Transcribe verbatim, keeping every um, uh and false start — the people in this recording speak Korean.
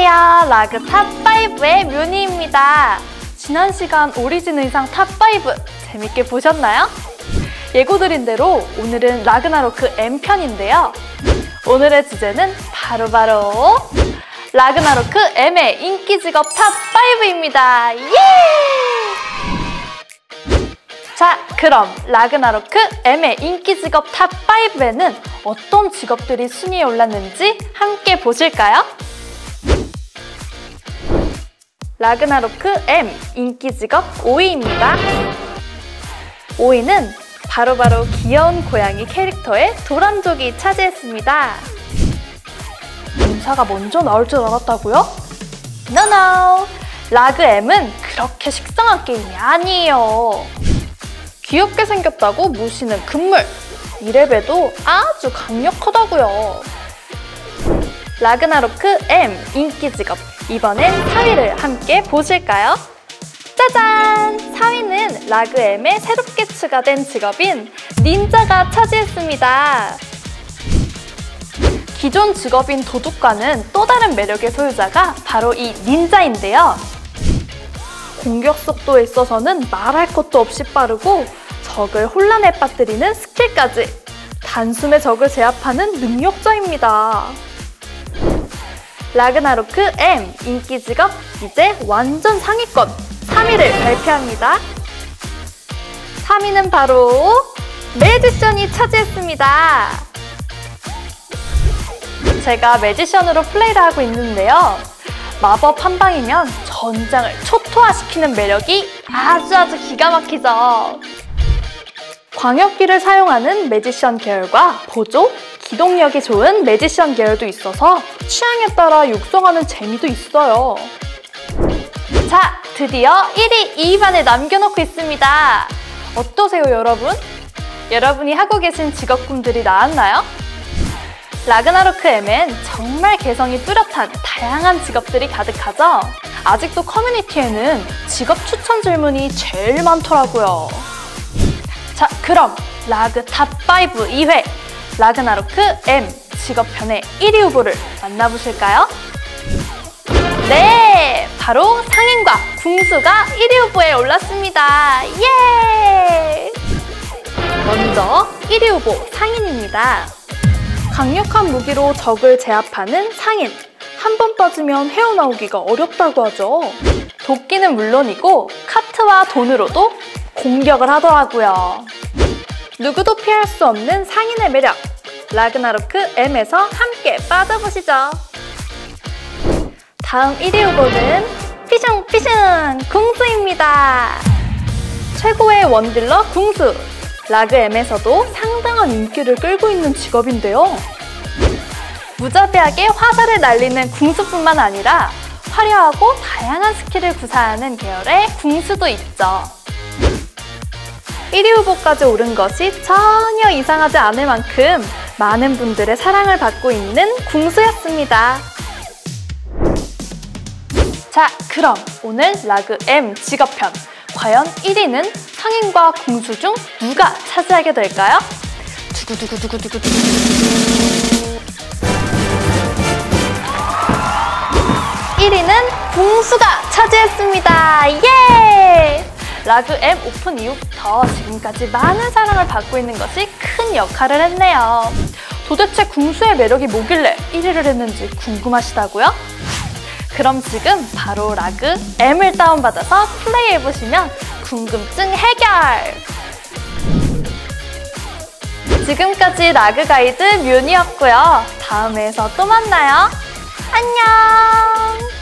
안녕하세요. 라그 탑파이브의 뮤니입니다. 지난 시간 오리진 의상 탑파이브 재밌게 보셨나요? 예고드린 대로 오늘은 라그나로크 M편인데요. 오늘의 주제는 바로바로 라그나로크 M의 인기 직업 탑파이브입니다. 예! 자, 그럼 라그나로크 M의 인기 직업 탑파이브에는 어떤 직업들이 순위에 올랐는지 함께 보실까요? 라그나로크 M 인기 직업 오 위입니다. 오 위는 바로바로 귀여운 고양이 캐릭터의 도란족이 차지했습니다. 인사가 먼저 나올 줄 알았다고요? 노노! 라그 M은 그렇게 식상한 게임이 아니에요. 귀엽게 생겼다고 무시는 금물! 이래봬도 아주 강력하다고요. 라그나로크 M 인기 직업 이번엔 사 위를 함께 보실까요? 짜잔! 사 위는 라그 M에 새롭게 추가된 직업인 닌자가 차지했습니다. 기존 직업인 도둑과는 또 다른 매력의 소유자가 바로 이 닌자인데요. 공격 속도에 있어서는 말할 것도 없이 빠르고 적을 혼란에 빠뜨리는 스킬까지 단숨에 적을 제압하는 능력자입니다. 라그나로크 M 인기 직업 이제 완전 상위권 삼 위를 발표합니다. 삼 위는 바로 매지션이 차지했습니다. 제가 매지션으로 플레이를 하고 있는데요. 마법 한 방이면 전장을 초토화시키는 매력이 아주 아주 기가 막히죠. 광역기를 사용하는 매지션 계열과 보조, 기동력이 좋은 매지션 계열도 있어서 취향에 따라 육성하는 재미도 있어요. 자, 드디어 일 위, 이 위만에 남겨놓고 있습니다. 어떠세요, 여러분? 여러분이 하고 계신 직업 꿈들이 나왔나요? 라그나로크 M엔 정말 개성이 뚜렷한 다양한 직업들이 가득하죠? 아직도 커뮤니티에는 직업 추천 질문이 제일 많더라고요. 자, 그럼 라그 탑파이브 이 회 라그나로크 M 직업편의 일 위 후보를 만나보실까요? 네! 바로 상인과 궁수가 일 위 후보에 올랐습니다. 예! 먼저 일 위 후보 상인입니다. 강력한 무기로 적을 제압하는 상인. 한 번 빠지면 헤어나오기가 어렵다고 하죠. 도끼는 물론이고 카트와 돈으로도 공격을 하더라고요. 누구도 피할 수 없는 상인의 매력. 라그나로크 M에서 함께 빠져보시죠. 다음 일 위 후보는 피숑피숑 궁수입니다. 최고의 원딜러 궁수. 라그 M에서도 상당한 인기를 끌고 있는 직업인데요. 무자비하게 화살을 날리는 궁수뿐만 아니라 화려하고 다양한 스킬을 구사하는 계열의 궁수도 있죠. 일 위 후보까지 오른 것이 전혀 이상하지 않을 만큼 많은 분들의 사랑을 받고 있는 궁수였습니다. 자, 그럼 오늘 라그 M 직업편 과연 일 위는 상인과 궁수 중 누가 차지하게 될까요? 두구두구두구두구두구. 일 위는 궁수가 차지했습니다. 예! 라그 M 오픈 이후부터 지금까지 많은 사랑을 받고 있는 것이 큰 역할을 했네요. 도대체 궁수의 매력이 뭐길래 일 위를 했는지 궁금하시다고요? 그럼 지금 바로 라그 M을 다운받아서 플레이해보시면 궁금증 해결! 지금까지 라그 가이드 뮤니였고요. 다음 회에서 또 만나요. 안녕!